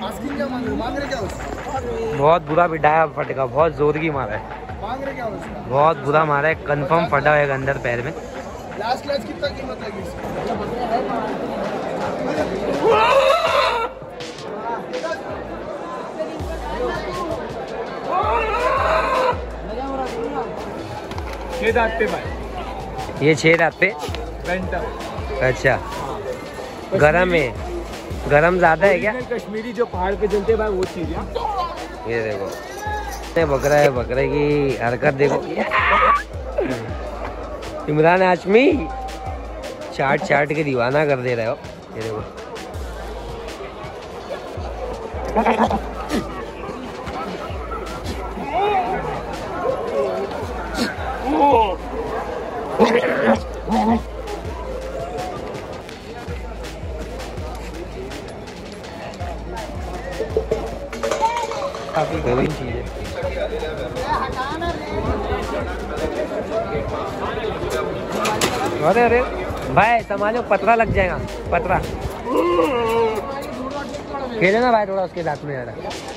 बहुत बुरा बिठाया फटका, बहुत जोर की मारा है, बहुत बुरा मारा है, कंफर्म फटा है अंदर पैर में। लास्ट कितना कीमत लगी इसकी? छह दांत पे भाई, ये 6 दांत पे बेंटम। अच्छा, गरम है, गरम ज्यादा है क्या? कश्मीरी जो पहाड़ पे चलते भाई वो चीज है। ये देखो बकरा है, बकरे की हरकत देखो। इमरान हाशमी चाट चाट के दीवाना कर दे रहे हो। ये देखो काफी बेहतरीन चीज है। अरे अरे भाई संभालो, पतरा लग जाएगा, पतरा। खेले ना भाई थोड़ा उसके साथ में यार।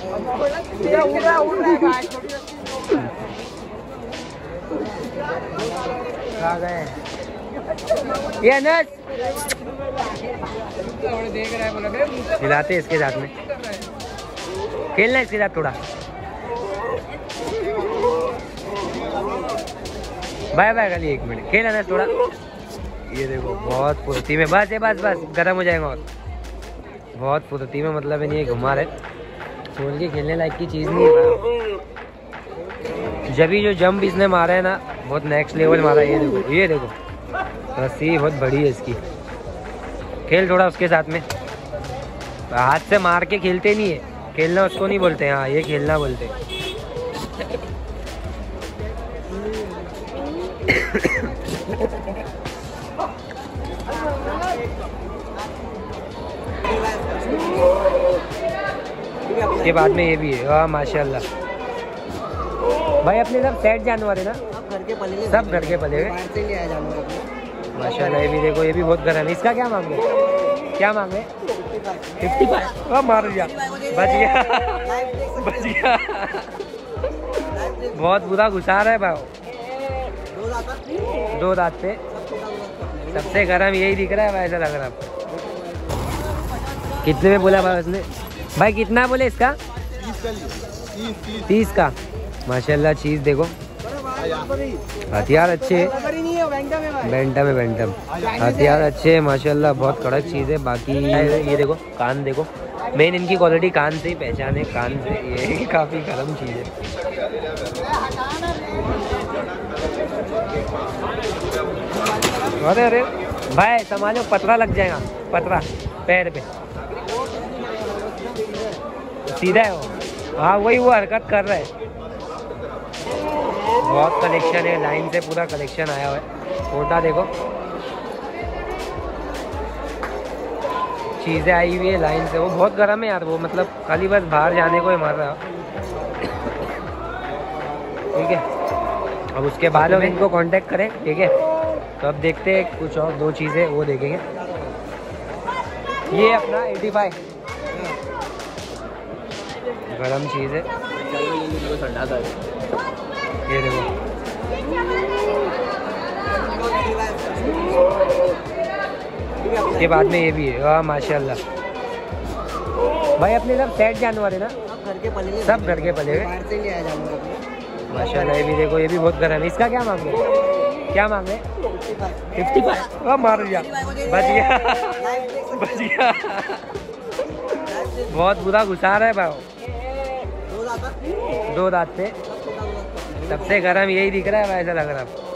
कहाँ गए ये अनस? खिलाते इसके साथ में, खेलना इसके साथ थोड़ा। बाय बाय, खाली 1 मिनट खेलना ना थोड़ा। ये देखो बहुत फुर्ती में, बस ये बस गर्म हो जाएगा। और बहुत फुर्ती में, मतलब नहीं ये घुमा रहे, सोल के खेलने लायक की चीज़ नहीं है। जब ही जो जंप इसने मारा है ना, बहुत नेक्स्ट लेवल मारा है। ये देखो रस्सी बहुत बड़ी है इसकी। खेल थोड़ा उसके साथ में, हाथ से मार के खेलते नहीं है, खेलना उसको नहीं बोलते। हाँ ये खेलना बोलते। के बाद में ये भी है। वाह माशाल्लाह भाई, अपने सब सेट जानवर है ना, सब घर के पले हुए माशाल्लाह। ये भी देखो, ये भी बहुत गर्म है। इसका क्या मांगे, क्या मांगे? 55। मार दिया, बच गया, बच गया। बहुत बुरा घुसा रहा है भाई, 2 दांत पे। सबसे गर्म यही दिख रहा है भाई, ऐसा लग रहा है। कितने में बोला भाई उसने? भाई कितना बोले इसका? 30 का। माशाल्लाह चीज देखो, हथियार अच्छे, बेंटम है, बेंटम हथियार अच्छे माशाल्लाह, बहुत कड़क चीज़ है। बाकी ये देखो कान देखो, मेन इनकी क्वालिटी कान से ही पहचान है, कान से। ये काफ़ी गर्म चीज़ है। अरे अरे भाई संभालो, पतरा लग जाएगा, पतरा पैर पे सीधा है वो। हाँ वही वो हरकत कर रहा है। बहुत कलेक्शन है, लाइन से पूरा कलेक्शन आया हुआ है। छोटा देखो चीज़ें आई हुई है लाइन से। वो बहुत गर्म है यार, वो मतलब खाली बस बाहर जाने को ही मर रहा है। ठीक है, अब उसके बाद हम इनको कांटेक्ट करें। ठीक है, तो अब देखते हैं कुछ और 2 चीज़ें वो देखेंगे। ये अपना 85 गरम चीज़ है। ये देखो के बाद में ये भी है। वाह माशाल्लाह भाई, अपने सब सेट जानवर है ना, सब घर के पले हुए माशाल्लाह। ये भी देखो, ये भी बहुत गर्म है। इसका क्या मांगे, क्या मांगे? 55। मार दिया, बच गया, बच गया। बहुत बुरा घुसा रहा है भाई, 2 दांत पे। सबसे गर्म यही दिख रहा है भाई, ऐसा लग रहा है।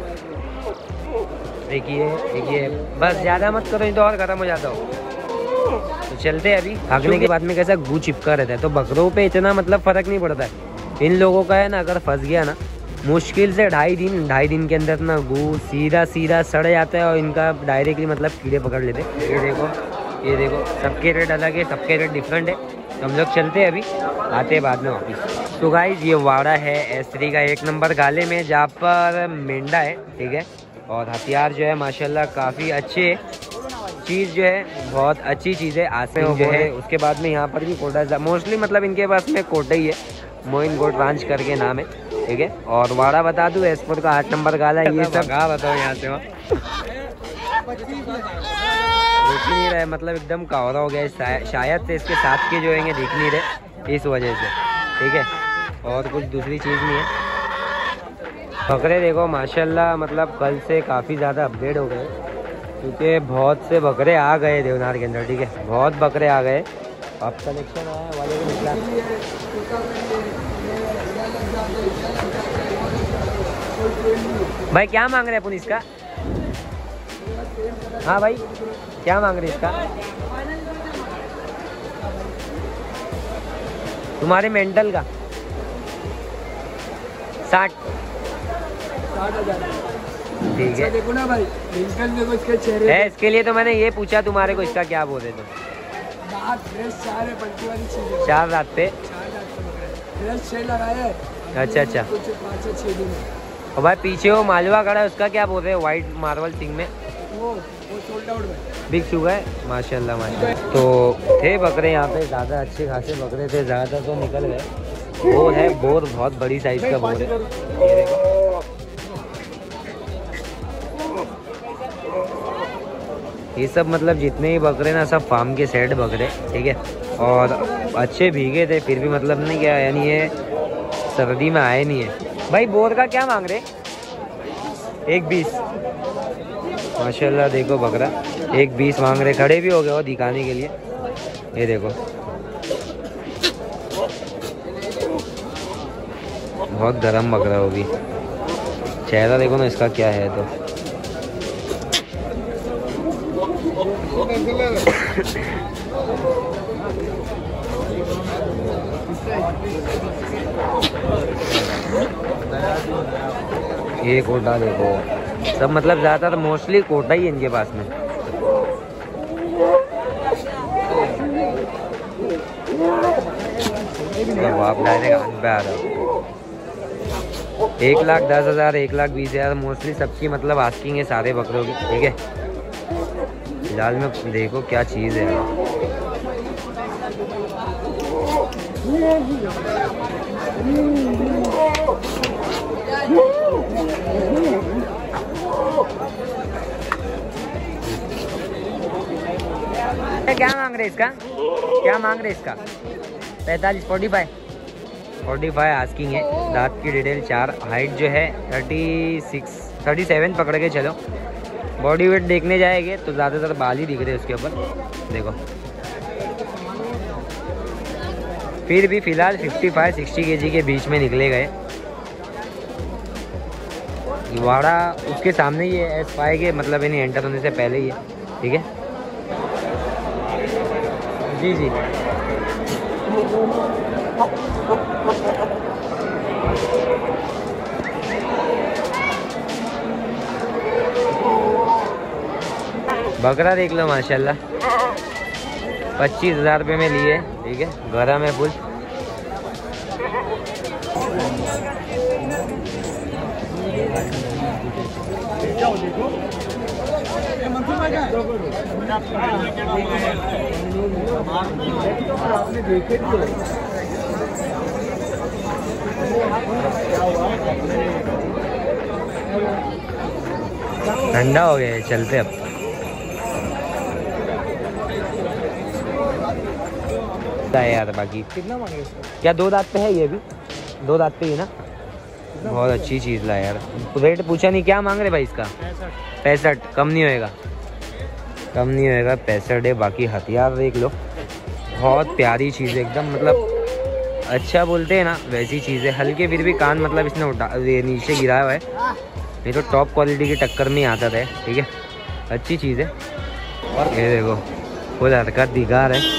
देखिए देखिए, बस ज़्यादा मत करो, नहीं तो और गर्म हो जाता हो। तो चलते हैं अभी। भागने के बाद में कैसा गू चिपका रहता है, तो बकरों पे इतना मतलब फ़र्क नहीं पड़ता है। इन लोगों का है ना, अगर फंस गया ना, मुश्किल से 2.5 दिन के अंदर ना गू सीधा सीधा सड़ जाता है, और इनका डायरेक्टली मतलब कीड़े पकड़ लेते हैं। ये देखो, ये देखो, सबके रेट अलग है, सबके रेट डिफरेंट है। तो हम लोग चलते हैं अभी, आते हैं बाद में वापिस। तो गाइस ये वाड़ा है S3 का 1 नंबर गाले में, जहाँ पर मेंढा है। ठीक है, और हथियार जो है माशाल्लाह काफ़ी अच्छे चीज़ जो है बहुत अच्छी चीज़ है। आस्किंग जो है उसके बाद में यहाँ पर भी कोटा मोस्टली मतलब इनके पास में कोटा ही है, मोइन गोट रांच करके नाम है, ठीक है। और वाड़ा बता दूँ एसपोर्ट का 8 नंबर गाला है, ये सब कहाँ बताओ यहाँ से वहाँ रुक नहीं रहा है, मतलब एकदम कावरा हो गया है। शायद से इसके साथ के जो है दिख नहीं रहे इस वजह से, ठीक है, और कुछ दूसरी चीज़ नहीं है। बकरे देखो माशाल्लाह, मतलब कल से काफ़ी ज़्यादा अपग्रेड हो गए, क्योंकि बहुत से बकरे आ गए देवनार के अंदर, ठीक है, बहुत बकरे आ गए। अब कलेक्शन आया वाले को निकला। भाई क्या मांग रहे हैं अपन इसका? हाँ भाई क्या मांग रहे इसका? तुम्हारे मेंटल का 60,000, ठीक है। देखो ना भाई, देखो इसके चेहरे है, इसके लिए तो मैंने ये पूछा तुम्हारे को इसका क्या बोल रहे तुम? चार रात पे लगाया है। अच्छा अच्छा। 5-6 दिन और भाई पीछे वो मालवा खड़ा है, उसका क्या बोल रहे हैं? व्हाइट मार्बल सिंह में वो सोल्ड आउट में बिक चुका है माशाल्लाह माशाल्लाह। तो थे बकरे यहाँ पे, ज़्यादा अच्छे खासे बकरे थे, ज़्यादा तो निकल गए। वो है बोर, बहुत बड़ी साइज का बोर है, ये देखो। ये सब मतलब जितने ही बकरे ना सब फार्म के सेट बकरे, ठीक है, और अच्छे भीगे थे फिर भी मतलब नहीं क्या, यानी ये सर्दी में आए नहीं है। भाई बोर का क्या मांग रहे? 1.20 माशाल्लाह। देखो बकरा 1.20 मांग रहे, खड़े भी हो गए वो दिखाने के लिए, ये देखो बहुत गरम बकरा होगी। चेहरा देखो ना इसका क्या है। तो ये कोटा देखो, सब मतलब ज़्यादातर मोस्टली कोटा ही है इनके पास में। आप डायरेक्ट पे आ रहे हो। 1,10,000 1,20,000 मोस्टली सबकी मतलब आस्किंग है सारे बकरों की, ठीक है। फिलहाल में देखो क्या चीज़ है। क्या मांग रहे इसका? क्या मांग रहे इसका? 45 45 आस्किंग है। दांत की डिटेल 4, हाइट जो है 37 पकड़ के चलो। बॉडी वेट देखने जाएंगे तो ज़्यादातर बाल ही दिख रहे हैं उसके ऊपर, देखो। फिर भी फिलहाल 55-60 kg के बीच में निकले गए। वाड़ा उसके सामने ही है, S5 के मतलब इन्हें एंटर होने से पहले ही है, ठीक है। जी जी बकरा देख लो माशाल्लाह, 25,000 रुपये में लिए, ठीक है, गरम है फुल। ठंडा हो गया है, चलते अब। यार बाकी कितना मांगे इसका? क्या 2 दांत पे है? ये भी 2 दांत पे ही ना। बहुत अच्छी चीज़ ला यार। रेट पूछा नहीं, क्या मांग रहे भाई इसका? 65। कम नहीं होएगा, कम नहीं होएगा, 65 है। बाकी हथियार देख लो, बहुत प्यारी चीज़ है एकदम, मतलब अच्छा बोलते हैं ना वैसी चीज़ है। हल्के फिर भी कान मतलब इसने उठा नीचे गिराया हुआ है, नहीं तो टॉप क्वालिटी की टक्कर में आता था, ठीक है, अच्छी चीज़ है। और ये देखो फुल हरकत दिखा रहे।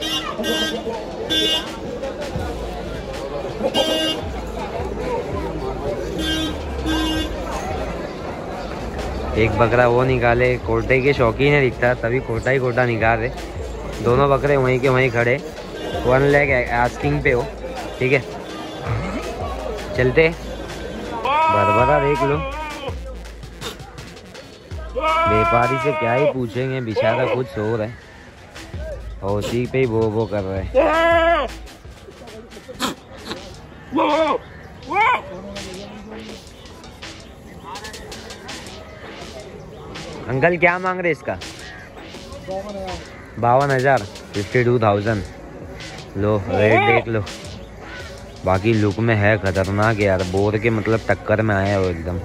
एक बकरा वो निकाले, कोटे के शौकीन है दिखता, तभी कोटा ही कोटा निकाल रहे। दोनों बकरे वहीं के वहीं खड़े, 1 लाख आस्किंग पे हो, ठीक है। चलते बरबरा देख लो, व्यापारी से क्या ही पूछेंगे, बेचारा खुद सो रहा है और उसी पे ही वो कर रहे हैं। अंकल क्या मांग रहे इसका? 52,000, 52,000। लो रेट देख लो। बाकी लुक में है खतरनाक यार, बोर के मतलब टक्कर में आया वो एकदम।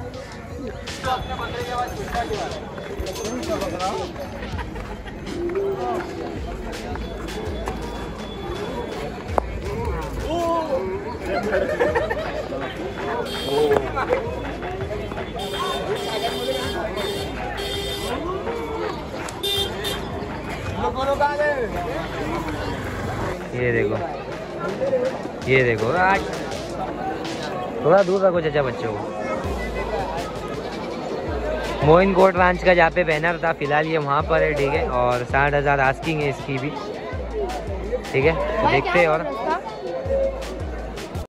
ये देखो आज थोड़ा दूर रखो चाचा बच्चों को। मोइन कोट रांच का जहाँ पे बैनर था फिलहाल ये वहाँ पर है, ठीक है। और 60,000 आस्किंग है इसकी भी, ठीक है। तो देखते हैं और